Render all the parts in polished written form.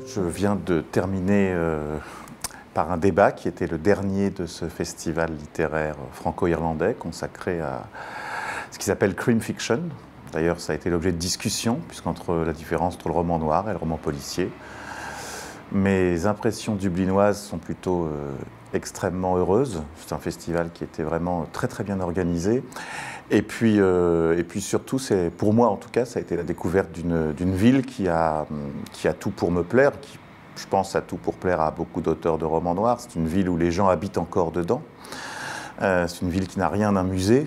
Je viens de terminer par un débat qui était le dernier de ce festival littéraire franco-irlandais consacré à ce qui s'appelle Crime Fiction. D'ailleurs, ça a été l'objet de discussions, puisqu'entre la différence entre le roman noir et le roman policier. Mes impressions dublinoises sont plutôt extrêmement heureuses. C'est un festival qui était vraiment très très bien organisé. Et puis surtout, pour moi en tout cas, ça a été la découverte d'une ville qui a tout pour me plaire, qui, je pense, a tout pour plaire à beaucoup d'auteurs de romans noirs. C'est une ville où les gens habitent encore dedans. C'est une ville qui n'a rien d'un musée.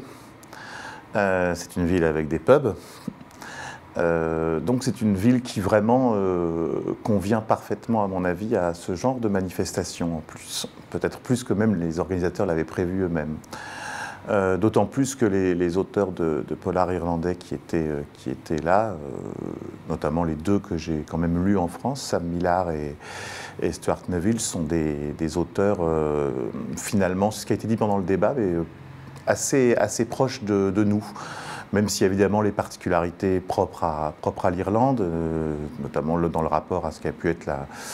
C'est une ville avec des pubs. Donc c'est une ville qui vraiment convient parfaitement, à mon avis, à ce genre de manifestation en plus. Peut-être plus que même les organisateurs l'avaient prévu eux-mêmes. D'autant plus que les auteurs de polar irlandais qui étaient là, notamment les deux que j'ai quand même lus en France, Sam Millar et Stuart Neville, sont des auteurs, finalement, ce qui a été dit pendant le débat, mais assez proches de nous. Même s'il y a évidemment les particularités propres à l'Irlande, notamment dans le rapport à ce qu'a pu être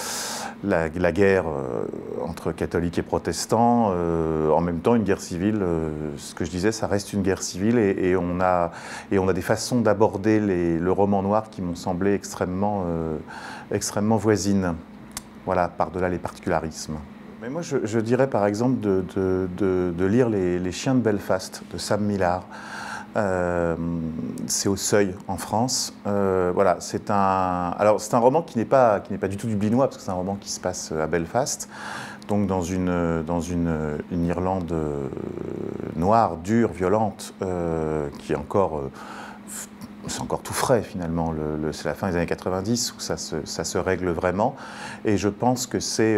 la guerre entre catholiques et protestants. En même temps, une guerre civile, ce que je disais, ça reste une guerre civile et on a des façons d'aborder le roman noir qui m'ont semblé extrêmement voisines, voilà, par-delà les particularismes. Mais moi, je dirais par exemple de lire les Chiens de Belfast de Sam Millar. C'est au Seuil en France. Voilà, c'est un roman qui n'est pas du tout dublinois parce que c'est un roman qui se passe à Belfast, donc dans une Irlande noire, dure, violente, qui est encore c'est encore tout frais finalement. C'est la fin des années 90 où ça se règle vraiment, et je pense que c'est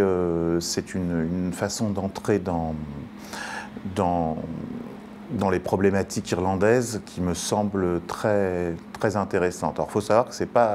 une façon d'entrer dans les problématiques irlandaises qui me semble très, très intéressante. Alors il faut savoir que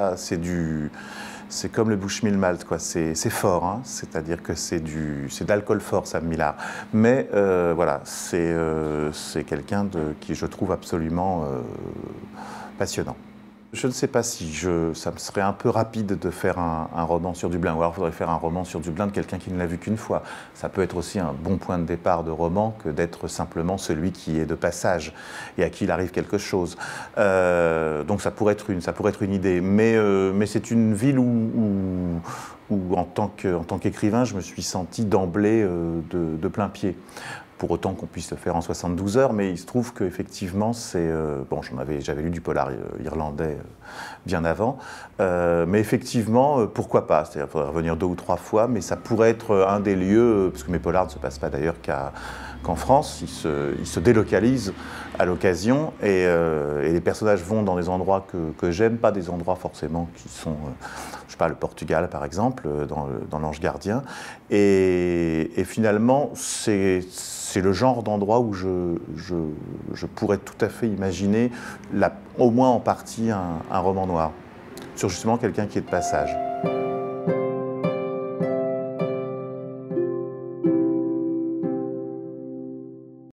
c'est comme le Bushmill Malt, quoi. C'est fort, hein. C'est-à-dire que c'est de l'alcool fort, Sam Millar. Mais voilà, c'est quelqu'un qui je trouve absolument passionnant. Je ne sais pas si ça me serait un peu rapide de faire un roman sur Dublin, ou alors il faudrait faire un roman sur Dublin de quelqu'un qui ne l'a vu qu'une fois. Ça peut être aussi un bon point de départ de roman que d'être simplement celui qui est de passage et à qui il arrive quelque chose. Donc ça pourrait être une idée, mais c'est une ville où en tant qu'écrivain, je me suis senti d'emblée de plein pied. Pour autant qu'on puisse le faire en 72 heures, mais il se trouve qu'effectivement, bon, j'avais lu du polar irlandais bien avant, mais effectivement, pourquoi pas? C'est-à-dire, il faudrait revenir 2 ou 3 fois, mais ça pourrait être un des lieux, parce que mes polars ne se passent pas d'ailleurs qu'en France, ils se délocalisent à l'occasion, et les personnages vont dans des endroits que j'aime, pas des endroits forcément qui sont, je sais pas, le Portugal par exemple, dans l'Ange Gardien, et finalement, c'est le genre d'endroit où je pourrais tout à fait imaginer, au moins en partie, un roman noir, sur justement quelqu'un qui est de passage.